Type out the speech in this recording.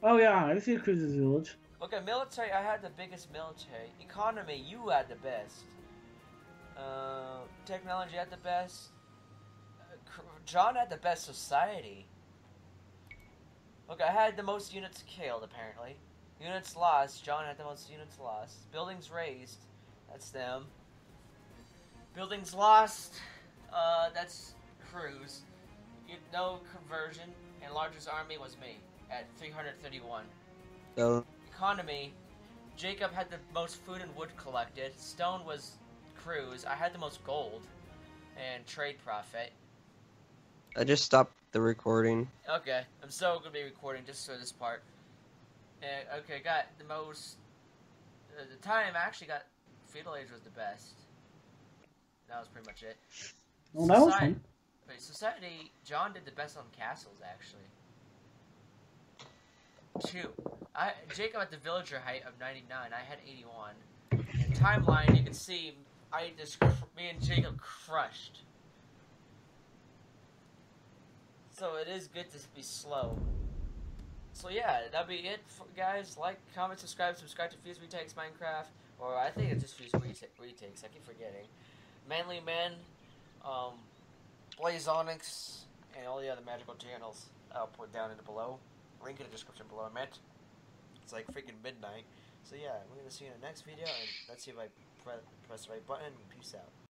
Oh yeah, I see Cruz's village. Okay, military, I had the biggest military. Economy, you had the best. Technology had the best. John had the best society. Look, I had the most units killed, apparently. Units lost, John had the most units lost. Buildings raised, that's them. Buildings lost, that's Cruz. No conversion, and largest army was me, at 331. So Economy, Jacob had the most food and wood collected. Stone was Cruz. I had the most gold and trade profit. I just stopped the recording. Okay, I'm so gonna be recording just for this part. And okay, got the most. The time I actually got feudal age was the best. That was pretty much it. Well, that was fun. Wait, society. John did the best on castles actually. 2. Jacob at the villager height of 99. I had 81. And timeline, you can see me and Jacob crushed. So it is good to be slow. So yeah, that'll be it, guys. Like, comment, subscribe to Fuse Retakes Minecraft, or I think it's just Fuse Retakes. I keep forgetting. Manly Men, Blaze Onyx, and all the other magical channels. I'll put down in the below. Link in the description below. I meant it's like freaking midnight. So yeah, we're gonna see you in the next video, and let's see if I press the right button. Peace out.